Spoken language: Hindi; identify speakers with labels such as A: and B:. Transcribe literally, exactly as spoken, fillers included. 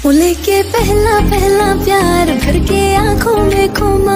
A: वो लेके पहला पहला प्यार भर के आंखों में खुमा